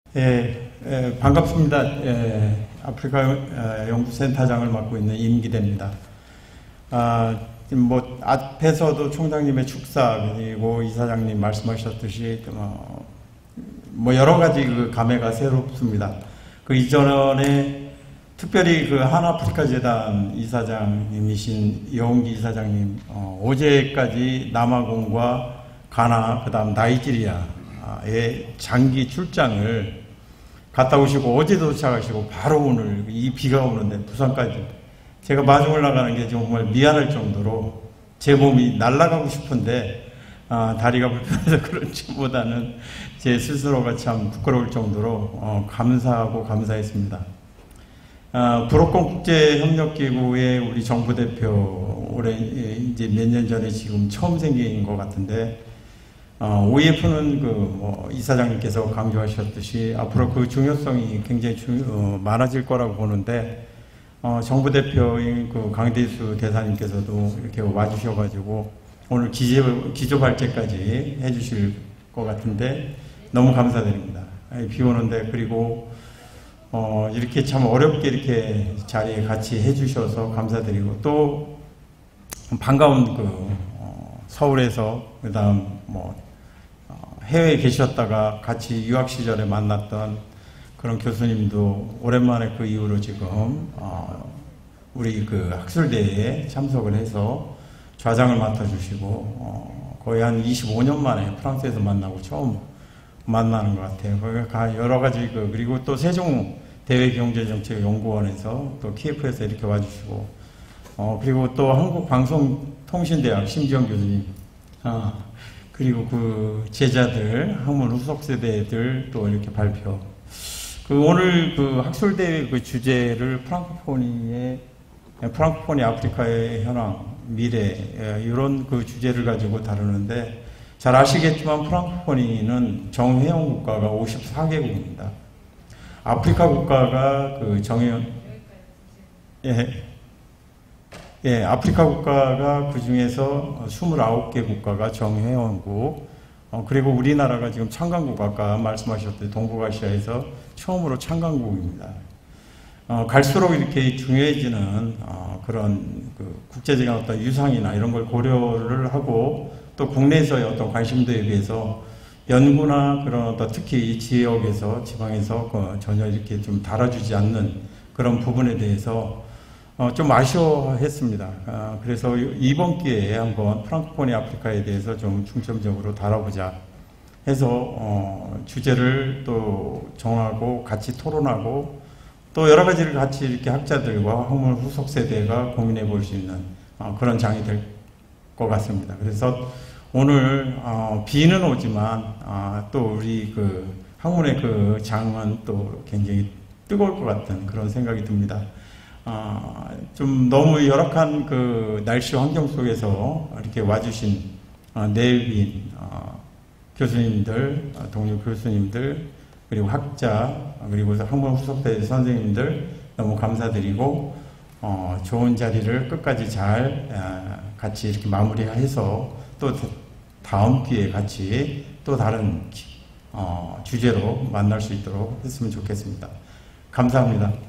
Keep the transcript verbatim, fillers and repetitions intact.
예, 예, 반갑습니다. 예, 아프리카 어, 연구센터장을 맡고 있는 임기대입니다. 아, 지금 뭐 앞에서도 총장님의 축사 그리고 이사장님 말씀하셨듯이 어, 뭐 여러 가지 그 감회가 새롭습니다. 그 이전에 특별히 그 한아프리카 재단 이사장님이신 이홍기 이사장님 어, 어제까지 남아공과 가나 그다음 나이지리아의 장기 출장을 갔다 오시고 어제 도착하시고 바로 오늘 이 비가 오는데 부산까지 제가 마중을 나가는 게 정말 미안할 정도로 제 몸이 날아가고 싶은데 아, 다리가 불편해서 그런지보다는 제 스스로가 참 부끄러울 정도로 어, 감사하고 감사했습니다. 아, 브로콘 국제협력기구의 우리 정부 대표 올해 이제 몇 년 전에 지금 처음 생긴 것 같은데 어, 오이에프는 그 뭐 이사장님께서 강조하셨듯이 앞으로 그 중요성이 굉장히 중, 어, 많아질 거라고 보는데 어, 정부 대표인 그 강대수 대사님께서도 이렇게 와주셔가지고 오늘 기조, 기조 발제까지 해주실 것 같은데 너무 감사드립니다. 비 오는데 그리고 어, 이렇게 참 어렵게 이렇게 자리에 같이 해주셔서 감사드리고 또 반가운 그 어, 서울에서 그다음 뭐 어, 해외에 계셨다가 같이 유학 시절에 만났던 그런 교수님도 오랜만에 그 이후로 지금 어, 우리 그 학술대회에 참석을 해서 좌장을 맡아주시고 어, 거의 한 이십오 년 만에 프랑스에서 만나고 처음 만나는 것 같아요. 여러 가지 그 그리고 또 세종 대외경제정책연구원에서 또 키예프에서 이렇게 와주시고 어, 그리고 또 한국방송통신대학 심지영 교수님 아, 그리고 그 제자들 학문 후속 세대들 또 이렇게 발표 그 오늘 그 학술대회 그 주제를 프랑코포니의 프랑코포니 아프리카의 현황 미래 이런 그 주제를 가지고 다루는데 잘 아시겠지만 프랑코포니는 정회원 국가가 오십사 개국입니다. 아프리카 국가가 그 정회원 예, 예, 아프리카 국가가 그 중에서 이십구 개 국가가 정회원국 어, 그리고 우리나라가 지금 참관국 아까 말씀하셨듯이 동북아시아에서 처음으로 참관국입니다. 어, 갈수록 이렇게 중요해지는 어, 그런 그 국제적인 어떤 유상이나 이런 걸 고려를 하고 또 국내에서의 어떤 관심도에 비해서 연구나 그런 어떤 특히 지역에서 지방에서 그 전혀 이렇게 좀 다뤄주지 않는 그런 부분에 대해서 어, 좀 아쉬워했습니다. 아, 그래서 이번 기회에 한번 프랑코포니 아프리카에 대해서 좀 중점적으로 다뤄보자 해서 어, 주제를 또 정하고 같이 토론하고 또 여러 가지를 같이 이렇게 학자들과 학문 후속 세대가 고민해 볼 수 있는 어, 그런 장이 될 것 같습니다. 그래서 오늘 어, 비는 오지만 어, 또 우리 그 학문의 그 장은 또 굉장히 뜨거울 것 같은 그런 생각이 듭니다. 어, 좀 너무 열악한 그 날씨 환경 속에서 이렇게 와주신 어, 내빈 어, 교수님들, 어, 동료 교수님들, 그리고 학자, 그리고 학문 후속대 선생님들 너무 감사드리고 어, 좋은 자리를 끝까지 잘 어, 같이 이렇게 마무리해서 또 다음 기회에 같이 또 다른 어, 주제로 만날 수 있도록 했으면 좋겠습니다. 감사합니다.